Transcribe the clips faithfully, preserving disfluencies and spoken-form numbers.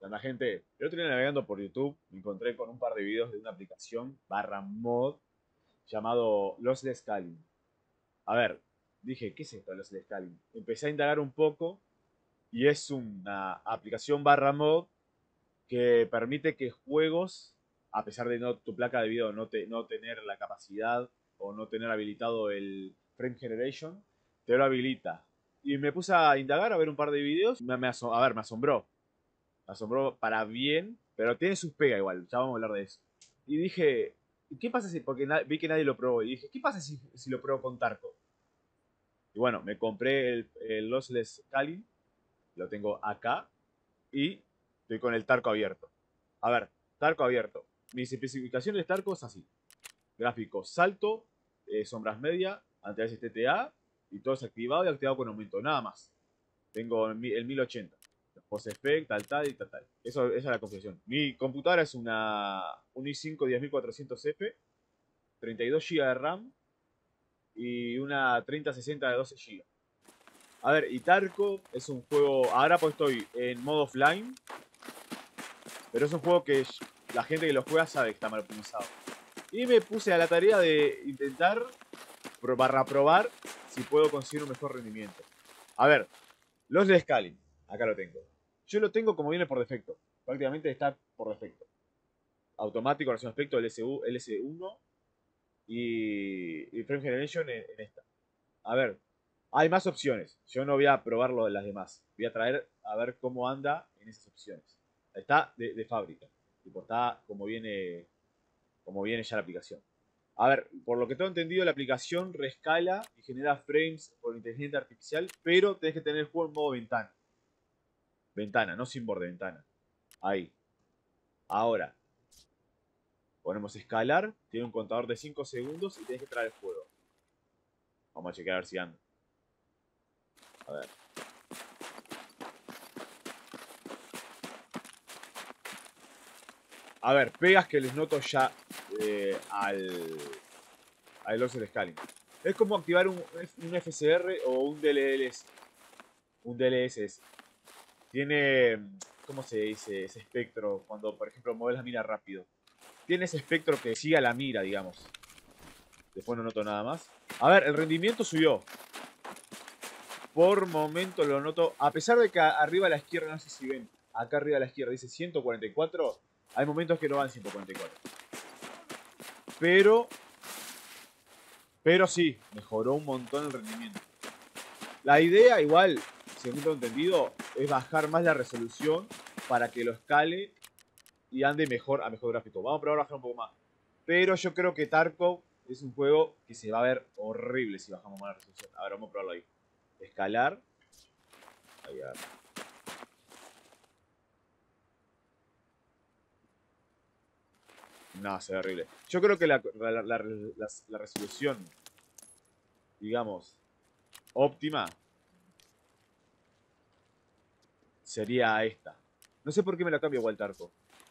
La gente, el otro día navegando por YouTube me encontré con un par de videos de una aplicación barra mod llamado Lossless Scaling. A ver, dije, ¿qué es esto Lossless Scaling? Empecé a indagar un poco y es una aplicación barra mod que permite que juegos, a pesar de no, tu placa de video no, te, no tener la capacidad o no tener habilitado el frame generation, te lo habilita. Y me puse a indagar, a ver un par de videos. Me, me aso- a ver, me asombró. Me asombró para bien, pero tiene sus pegas igual. Ya vamos a hablar de eso. Y dije, ¿qué pasa si.? Porque vi que nadie lo probó. Y dije, ¿qué pasa si, si lo pruebo con Tarko? Y bueno, me compré el, el Lossless Scaling. Lo tengo acá. Y estoy con el Tarko abierto. A ver, Tarko abierto. Mis especificaciones de Tarko es así. Gráficos salto, eh, sombras media, anti-A C T T A y todo es activado y activado con aumento. Nada más. Tengo el mil ochenta. Post-spec, tal, tal y tal, tal. Eso, esa es la configuración. Mi computadora es una un i cinco diez mil cuatrocientos F, treinta y dos gigas de RAM y una treinta sesenta de doce gigas. A ver, y Tarko es un juego. Ahora pues estoy en modo offline, pero es un juego que la gente que lo juega sabe que está mal optimizado. Y me puse a la tarea de intentar barra probar si puedo conseguir un mejor rendimiento. A ver, los de scaling, acá lo tengo. Yo lo tengo como viene por defecto. Prácticamente está por defecto. Automático, relación aspecto, L S U, L S uno y, y Frame Generation en, en esta. A ver, hay más opciones. Yo no voy a probar lo de las demás. Voy a traer a ver cómo anda en esas opciones. Está de, de fábrica. Tipo, está como viene, como viene ya la aplicación. A ver, por lo que tengo entendido, la aplicación rescala y genera frames por inteligencia artificial, pero tenés que tener el juego en modo ventana. Ventana, no sin borde, ventana. Ahí. Ahora, ponemos escalar, tiene un contador de cinco segundos y tenés que traer el juego. Vamos a chequear a ver si anda. A ver. A ver, pegas que les noto ya eh, al, al Lossless Scaling. Es como activar un, un F C R o un D L S. Un D L S S. Tiene, ¿cómo se dice? Ese espectro cuando, por ejemplo, mueves la mira rápido. Tiene ese espectro que sigue a la mira, digamos. Después no noto nada más. A ver, el rendimiento subió. Por momento lo noto. A pesar de que arriba a la izquierda, no sé si ven. Acá arriba a la izquierda dice ciento cuarenta y cuatro. Hay momentos que no van ciento cuarenta y cuatro. Pero. Pero sí, mejoró un montón el rendimiento. La idea, igual, según tengo entendido, es bajar más la resolución para que lo escale y ande mejor a mejor gráfico. Vamos a probar a bajar un poco más. Pero yo creo que Tarkov es un juego que se va a ver horrible si bajamos más la resolución. A ver, vamos a probarlo ahí. Escalar. Ahí, a ver. No, se ve horrible. Yo creo que la, la, la, la, la resolución, digamos, óptima sería esta. No sé por qué me la cambia igual Tarkov.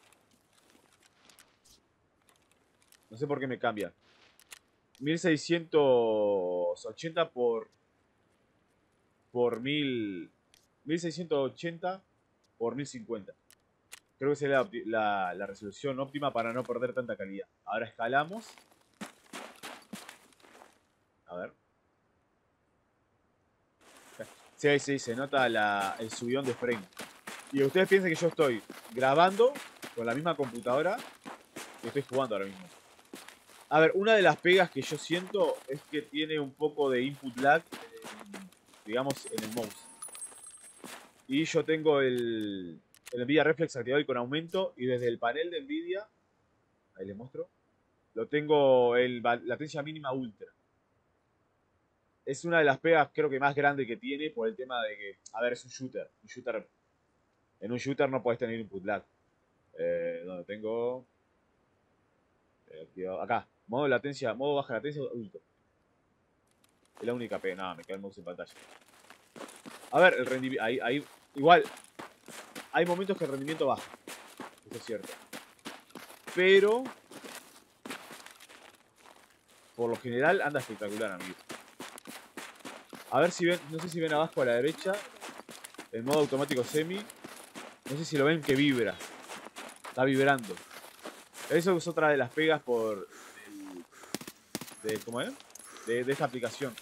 No sé por qué me cambia. mil seiscientos ochenta por por mil mil seiscientos ochenta por mil cincuenta. Creo que sería la, la, la resolución óptima para no perder tanta calidad. Ahora escalamos. A ver. Sí, sí, se nota la, el subidón de frame. Y ustedes piensen que yo estoy grabando con la misma computadora que estoy jugando ahora mismo. A ver, una de las pegas que yo siento es que tiene un poco de input lag, en, digamos, en el mouse. Y yo tengo el, el Nvidia Reflex activado y con aumento. Y desde el panel de Nvidia, ahí les muestro, lo tengo el latencia mínima ultra. Es una de las pegas creo que más grande que tiene por el tema de que, a ver, es un shooter. Un shooter en un shooter no puedes tener input lag. Eh, donde tengo... Eh, acá, modo latencia, modo baja latencia ultra. Es la única pega. Nada, me queda el mouse en pantalla. A ver, el rendimiento... Ahí, ahí, igual, hay momentos que el rendimiento baja. Eso es cierto. Pero... por lo general anda espectacular, amigos. A ver si ven, no sé si ven abajo a la derecha, el modo automático semi. No sé si lo ven que vibra. Está vibrando. Eso es otra de las pegas por... El, de, ¿Cómo es? De, de esta aplicación.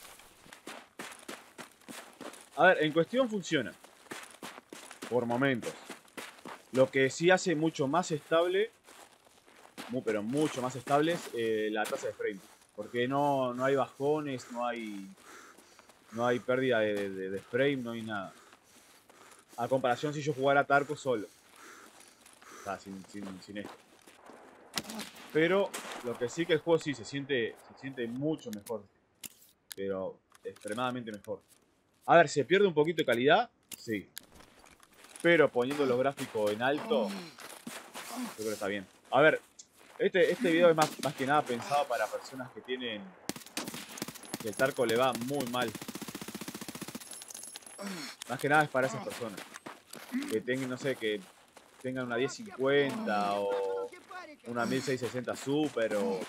A ver, en cuestión funciona. Por momentos. Lo que sí hace mucho más estable, muy, pero mucho más estable, es eh, la tasa de frame. Porque no, no hay bajones, no hay no hay pérdida de, de, de frame, no hay nada. A comparación si yo jugara Tarkov solo. O sea, sin, sin, sin esto. Pero lo que sí que el juego sí se siente, se siente mucho mejor. Pero extremadamente mejor. A ver, ¿se pierde un poquito de calidad? Sí. Pero poniendo los gráficos en alto, yo creo que está bien. A ver, este, este video es más, más que nada pensado para personas que tienen... que el Tarkov le va muy mal. Más que nada es para esas personas. Que tengan, no sé, que tengan una diez cincuenta o una mil seiscientos sesenta Super o,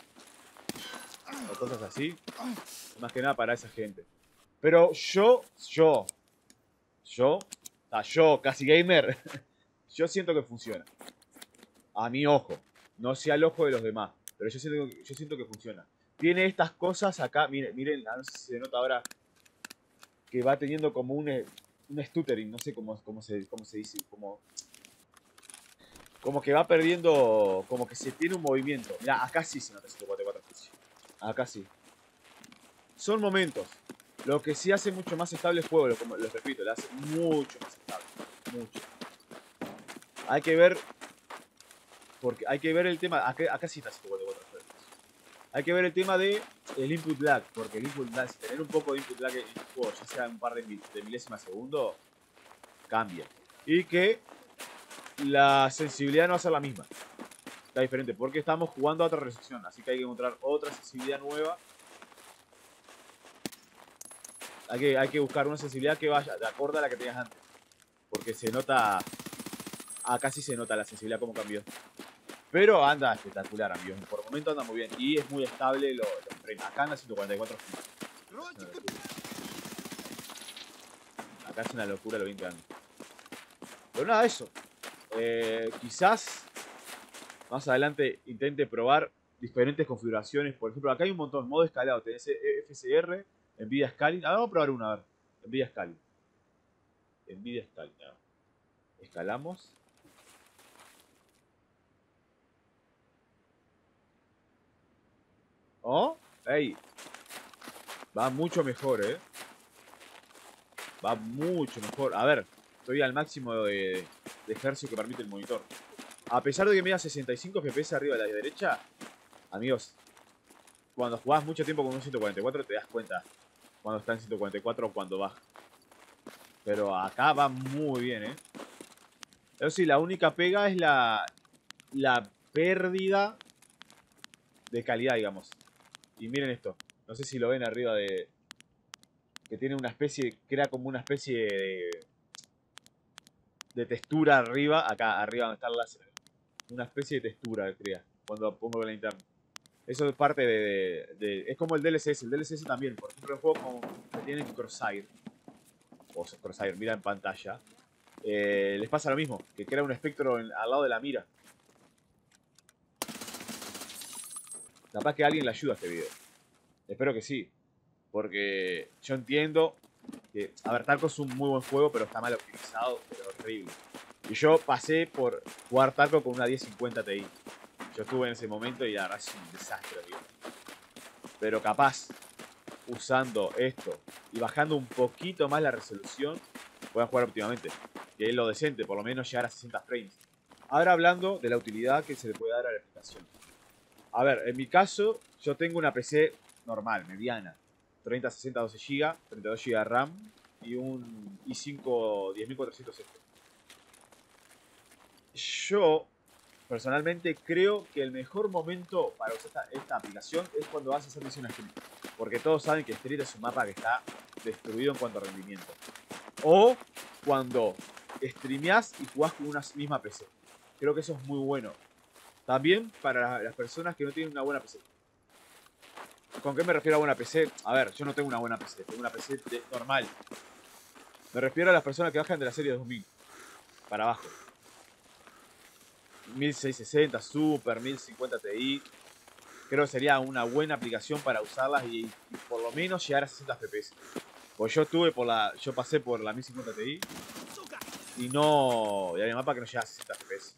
o cosas así. Más que nada para esa gente. Pero yo, yo, yo, o sea, yo, casi gamer, yo siento que funciona. A mi ojo. No sea al ojo de los demás. Pero yo siento, que, yo siento que funciona. Tiene estas cosas acá. Miren, miren, no sé si se nota ahora que va teniendo como un, un stuttering. No sé cómo, cómo, se, cómo se dice. Como, como que va perdiendo. Como que se tiene un movimiento. Mirá, acá sí se nota ciento cuarenta y cuatro Hz. Acá sí. Son momentos. Lo que sí hace mucho más estable el juego, lo, como les repito, lo hace mucho más estable. Mucho. Hay que ver. Porque hay que ver el tema. Acá, acá sí está ciento cuarenta y cuatro Hz. Hay que ver el tema de el input lag. Porque el input lag, si tener un poco de input lag en el juego, ya sea un par de, mil, de milésimas de segundo, cambia. Y que la sensibilidad no va a ser la misma. Está diferente. Porque estamos jugando a otra resolución. Así que hay que encontrar otra sensibilidad nueva. Hay que, hay que buscar una sensibilidad que vaya de acorde a la que tenías antes. Porque se nota... Acá sí se nota la sensibilidad como cambió. Pero anda espectacular, amigos. Por el momento anda muy bien. Y es muy estable los lo frames. Acá anda ciento cuarenta y cuatro frames. Acá es una locura lo bien que anda. Pero nada, eso. Eh, quizás más adelante intente probar diferentes configuraciones. Por ejemplo, acá hay un montón. Modo escalado. Tenés F C R, Nvidia Scaling. Ah, vamos a probar una. A ver. Nvidia Scaling. Nvidia Scaling. Ah. Escalamos. ¿Oh? Ey. Va mucho mejor, ¿eh? Va mucho mejor. A ver. Estoy al máximo de, de hercios que permite el monitor. A pesar de que me da sesenta y cinco F P S arriba de la derecha, amigos, cuando jugás mucho tiempo con un ciento cuarenta y cuatro te das cuenta cuando está en ciento cuarenta y cuatro o cuando baja. Pero acá va muy bien, ¿eh? Eso sí, la única pega es la, la pérdida de calidad, digamos. Y miren esto. No sé si lo ven arriba de... Que tiene una especie... Crea como una especie de... De textura arriba. Acá, arriba donde está el láser. Una especie de textura que crea cuando pongo la linterna. Eso es parte de, de, de... Es como el D L C S. El D L C S también. Por ejemplo, el juego como que tiene Crosshair. O sea, Crosshair, mira en pantalla. Eh, les pasa lo mismo. Que crea un espectro en, al lado de la mira. Capaz que alguien le ayuda a este video. Espero que sí. Porque yo entiendo que... A ver, Tarkov es un muy buen juego, pero está mal optimizado. Pero horrible. Y yo pasé por jugar Tarkov con una diez cincuenta Ti. Yo estuve en ese momento y la verdad es un desastre, amigo. Pero capaz, usando esto y bajando un poquito más la resolución, puedan jugar óptimamente. Que es lo decente, por lo menos llegar a sesenta frames. Ahora hablando de la utilidad que se le puede dar a la aplicación. A ver, en mi caso, yo tengo una P C normal, mediana. treinta, sesenta, doce gigas, treinta y dos gigas de RAM y un i cinco diez mil cuatrocientos F. Yo, personalmente, creo que el mejor momento para usar esta, esta aplicación es cuando vas a hacer misión Street. Porque todos saben que Street es un mapa que está destruido en cuanto a rendimiento. O cuando streameás y jugás con una misma P C. Creo que eso es muy bueno. También para las personas que no tienen una buena P C. ¿Con qué me refiero a buena P C? A ver, yo no tengo una buena P C. Tengo una P C de normal. Me refiero a las personas que bajan de la serie dos mil. para abajo. mil seiscientos sesenta Super, mil cincuenta Ti. Creo que sería una buena aplicación para usarlas y, y por lo menos llegar a sesenta F P S. Pues yo tuve por la. Yo pasé por la mil cincuenta Ti. Y no. Y había mapa que no llegaba a sesenta F P S.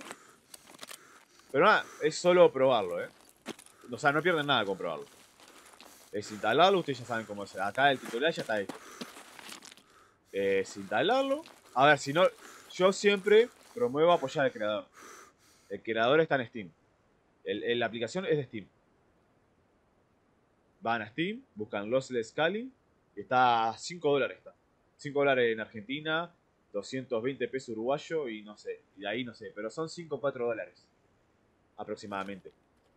Pero nada, es solo probarlo, eh. O sea, no pierden nada con probarlo. Es instalarlo, ustedes ya saben cómo es. Acá el tutorial ya está hecho. Es instalarlo. A ver, si no. Yo siempre promuevo apoyar al creador. El creador está en Steam. El, el, la aplicación es de Steam. Van a Steam, buscan Lossless Scaling. Y está a cinco dólares. Está. cinco dólares en Argentina. doscientos veinte pesos uruguayo. Y no sé. Y de ahí no sé. Pero son cinco o cuatro dólares. Aproximadamente.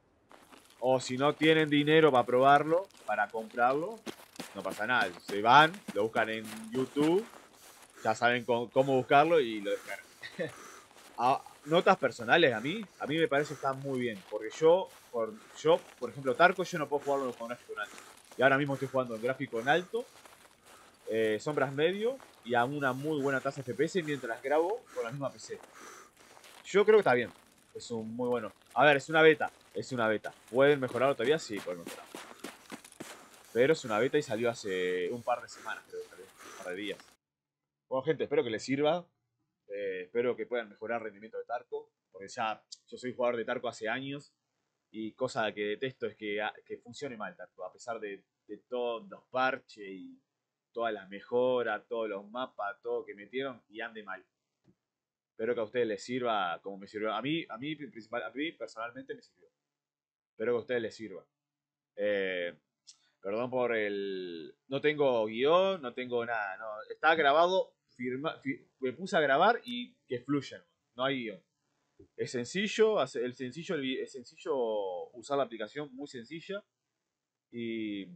O si no tienen dinero para probarlo, para comprarlo, no pasa nada. Se van, lo buscan en YouTube. Ya saben cómo, cómo buscarlo y lo descargan. A, notas personales a mí, a mí me parece que están muy bien. Porque yo, por, yo, por ejemplo, Tarco, yo no puedo jugarlo con gráfico en alto. Y ahora mismo estoy jugando en gráfico en alto, eh, sombras medio y a una muy buena tasa de F P S mientras grabo con la misma P C. Yo creo que está bien. Es un muy bueno. A ver, es una beta. Es una beta. ¿Pueden mejorarlo todavía? Sí, pueden mejorarlo. Pero es una beta y salió hace un par de semanas, creo que salió. Un par de días. Bueno, gente, espero que les sirva. Eh, espero que puedan mejorar el rendimiento de Tarco. Porque ya yo soy jugador de Tarco hace años. Y cosa que detesto es que, que funcione mal Tarco. A pesar de, de todos los parches y todas las mejoras, todos los mapas, todo que metieron y ande mal. Espero que a ustedes les sirva como me sirvió. A mí, a mí, principal, a mí personalmente me sirvió. Espero que a ustedes les sirva. Eh, perdón por el... No tengo guión, no tengo nada. No. Está grabado, firma, fi, me puse a grabar y que fluya. No hay guión. Es sencillo, el sencillo, es sencillo usar la aplicación, muy sencilla. Y,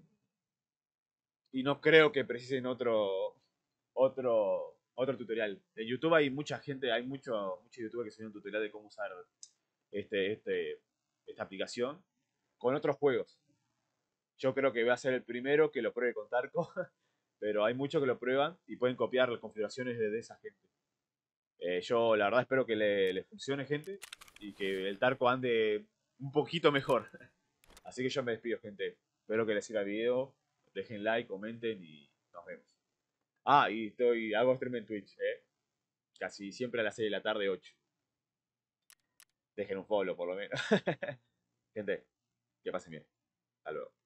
y no creo que precisen otro, otro, otro tutorial. En YouTube hay mucha gente, hay mucho, muchos youtubers que subieron un tutorial de cómo usar este, este, esta aplicación con otros juegos. Yo creo que voy a ser el primero que lo pruebe con Tarco, pero hay muchos que lo prueban y pueden copiar las configuraciones de, de esa gente. Eh, yo la verdad espero que le, le funcione, gente, y que el Tarco ande un poquito mejor. Así que yo me despido, gente. Espero que les sirva el video. Dejen like, comenten y nos vemos. Ah, y estoy, hago stream en Twitch, ¿eh? Casi siempre a las seis de la tarde, ocho. Dejen un follow, por lo menos. Gente, que pasen bien. Hasta luego.